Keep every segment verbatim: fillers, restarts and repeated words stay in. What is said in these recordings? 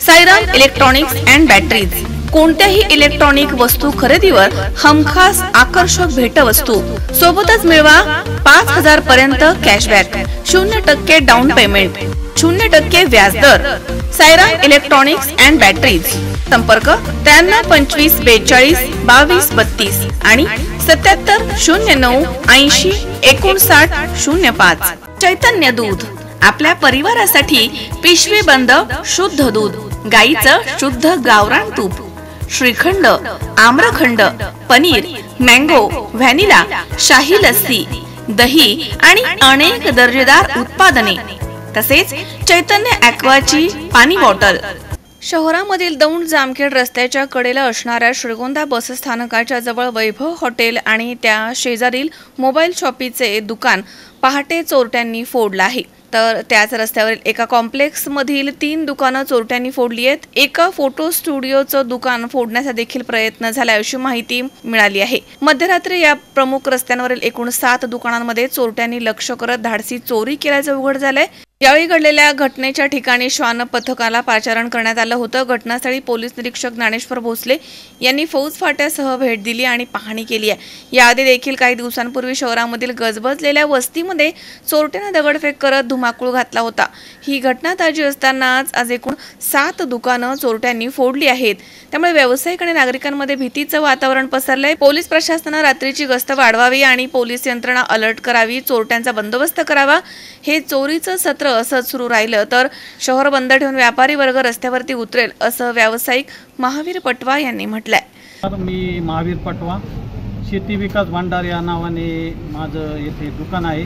Sairam electronics and batteries कोणत्याही electronic वस्तू खरेदीवर हमखास आकर्षक भेटवस्तू सोबतच मिळवा पाच हजार पर्यंत कॅशबॅक, शून्य टक्के डाऊन पेमेंट, शून्य टक्के व्याजदर। साईराम इलेक्ट्रॉनिक्स अँड बॅटरीज, संपर्क त्र्याण्णव पंचवीस बेचाळीस बावीस बत्तीस आणि सत्याहत्तर शून्य नऊ ऐंशी एकोणसाठ शून्य पाच। चैतन्य दूध, आपल्या परिवारासाठी पिशवी बंद शुद्ध दूध, गाईचं शुद्ध गावरान तूप, श्रीखंड, आम्रखंड, पनीर, मँगो, व्हॅनिला, शाही लस्सी, दही आणि अनेक दर्जेदार उत्पादने, तसेच चैतन्य ॲक्वाची पाणी बॉटल। शहरामधील दौंड जामखेड रस्त्याच्या कडेला असणाऱ्या श्रीगोंदा बसस्थानकाच्या जवळ वैभव हॉटेल आणि त्या शेजारील मोबाईल शॉपीचे दुकान पहाटे चोरट्यांनी फोडलं आहे। तर त्याच रस्त्यावरील एका कॉम्प्लेक्स मधील तीन दुकानं चोरट्यांनी फोडली आहेत। एका फोटो स्टुडिओचं दुकान फोडण्याचा देखील प्रयत्न झाला अशी माहिती मिळाली आहे। मध्यरात्री या प्रमुख रस्त्यांवरील एकूण सात दुकानांमध्ये चोरट्यांनी लक्ष करत धाडसी चोरी केल्याचं उघड झालंय। यावेळी घडलेल्या घटनेच्या ठिकाणी श्वान पथकाला पाचारण करण्यात आलं होतं। घटनास्थळी पोलीस निरीक्षक ज्ञानेश्वर भोसले यांनी फौज फाट्यासह भेट दिली आणि पाहणी केली आहे। याआधी देखील काही दिवसांपूर्वी शहरामधील गजबजलेल्या वस्तीमध्ये चोरट्याने दगडफेक करत धुमाकूळ घातला होता। ही घटना ताजी असतानाच आज एकूण सात दुकानं चोरट्यांनी फोडली आहेत। त्यामुळे व्यावसायिक आणि नागरिकांमध्ये भीतीचं वातावरण पसरलंय। पोलीस प्रशासनाने रात्रीची गस्त वाढवावी आणि पोलीस यंत्रणा अलर्ट करावी, चोरट्यांचा बंदोबस्त करावा। हे चोरीचं सत्र असंच सुरू राहिलं तर शहर बंद ठेवून व्यापारी वर्ग रस्त्यावरती उतरेल असं व्यावसायिक महावीर पटवा यांनी म्हटलंय। मी महावीर पटवा, शेती विकास भांडार या नावाने माझं येथे दुकान आहे।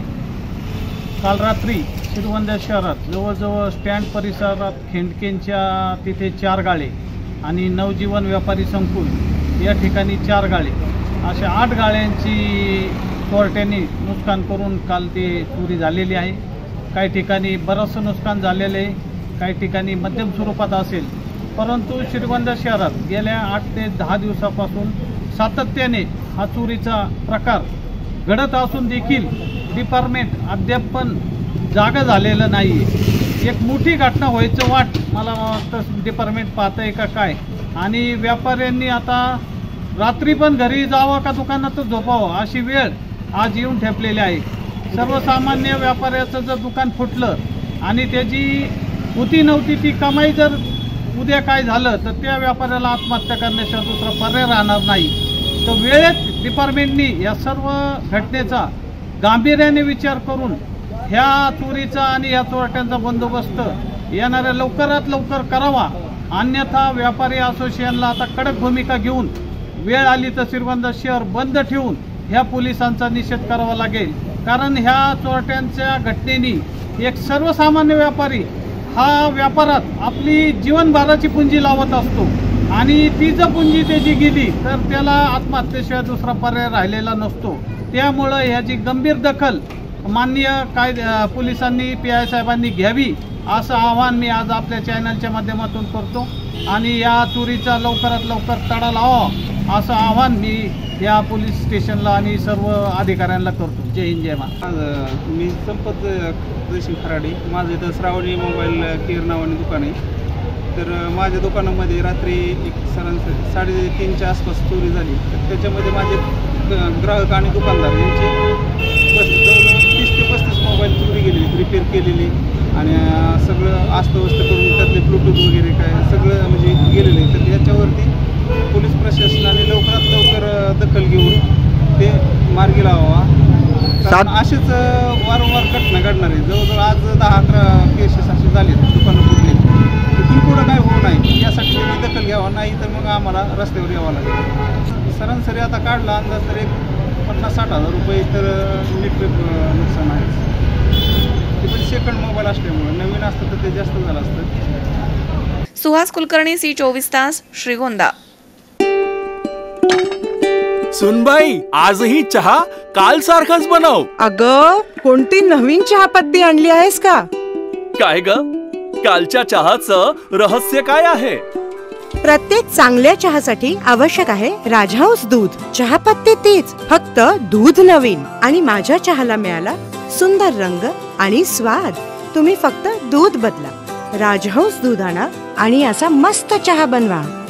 काल रात्री श्रीगोंदा शहरात जवळजवळ स्टँड परिसरात खेंडकेंच्या तिथे चार गाळे आणि नवजीवन व्यापारी संकुल या ठिकाणी चार गाळे, अशा आठ गाळ्यांची चोरट्यांनी नुकसान करून काल ते चोरी झालेली आहे। काही ठिकाणी बरंचसं नुकसान झालेलं आहे, काही ठिकाणी मध्यम स्वरूपात असेल, परंतु श्रीगोंदा शहरात गेल्या आठ ते दहा दिवसापासून सातत्याने हा चोरीचा प्रकार घडत असून देखील डिपार्टमेंट अद्याप पण जागा झालेलं नाही। एक मोठी घटना व्हायचं वाट मला वाटतं डिपार्टमेंट पाहतंय का काय, आणि व्यापाऱ्यांनी आता रात्री पण घरी जावं का दुकानातच झोपावं अशी वेळ आज येऊन ठेपलेली आहे। सर्वसामान्य व्यापाऱ्याचं जर दुकान फुटलं आणि त्याची होती नव्हती ती कमाई जर उद्या काय झालं तर त्या व्यापाऱ्याला आत्महत्या करण्याशिवाय दुसरा पर्याय राहणार नाही। तर वेळेत डिपार्टमेंटनी या सर्व घटनेचा गांभीर्याने विचार करून ह्या चोरीचा आणि ह्या चोरट्यांचा बंदोबस्त येणाऱ्या लवकरात लवकर करावा, अन्यथा व्यापारी असोसिएशनला आता कडक भूमिका घेऊन वेळ आली तर श्रीगोंदा शहर बंद ठेवून ह्या पोलिसांचा निषेध करावा लागेल। कारण ह्या चोरट्यांच्या घटनेने एक सर्वसामान्य व्यापारी हा व्यापारात आपली जीवनभराची पुंजी लावत असतो आणि ती जर पुंजी त्याची गेली तर त्याला आत्महत्येशिवाय दुसरा पर्याय राहिलेला नसतो। त्यामुळं ह्याची गंभीर दखल माननीय कायदा पोलिसांनी पी आय साहेबांनी घ्यावी असं आवाहन मी आज आपल्या चॅनलच्या माध्यमातून करतो आणि या चोरीचा लवकरात लवकर तडा लावा असं आवाहन मी या पोलीस स्टेशनला आणि सर्व अधिकाऱ्यांना करतो। जय हिंद जय महाराष्ट्र। मी संपत जयसिंग खराडे, माझं इथं श्रावणी मोबाईल केअर नावाने दुकान आहे। तर माझ्या दुकानामध्ये रात्री एक सरासरी साडेतीनच्या आसपास चोरी झाली। तर त्याच्यामध्ये माझे ग्राहक आणि दुकानदार यांचे जवळजवळ तीस ते पस्तीस मोबाईल चोरी गेलेली, रिपेअर केलेली आणि सगळं अस्तव्यस्त करून त्यातले ब्लूटूथ वगैरे काय सगळं म्हणजे गेलेलं आहे। तर याच्यावरती पोलीस प्रशासनाने लवकरात लवकर दखल घेऊन ते मार्गी लावावा, कारण असेच वारंवार घटना घडणार आहे। जवळजवळ आज दहा अकरा केसेस असे झाले दुकानं फुटले, इथून पुढं काय होऊ नये यासाठी त्यांनी दखल घ्यावा, नाही तर मग आम्हाला रस्त्यावर यावं लागेल। सरासरी आता काढला अंदाज तर एक पन्नास साठ हजार रुपये तर नीट नुकसान आहे। ते पण सेकंड मोबाईल असल्यामुळे, नवीन असतं तर ते जास्त झालं असतं। सुहास कुलकर्णी, सी चोवीस तास, श्रीगोंदा। सुनबाई, आजही चहा काल सारखाच बनव। अगं, कोणती नवीन चहापत्ती आणली आहेस का? काय ग, कालच्या चहाचं रहस्य काय आहे? प्रत्येक चांगल्या चहासाठी आवश्यक आहे राजहंस दूध। चहापत्ती तीच, फक्त दूध नवीन। आणि माझ्या चहाला मिळाला सुंदर रंग आणि स्वाद। तुम्ही फक्त दूध बदला। राजहंस दूध आणा आणि असा मस्त चहा बनवा.